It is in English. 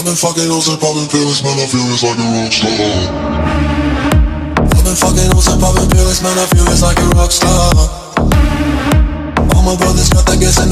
I've been fucking hoes and popping pills, man, I feel it's like a rock star. I've been fucking hoes and popping pills, man, I feel it's like a rock star. All my brothers got that gas and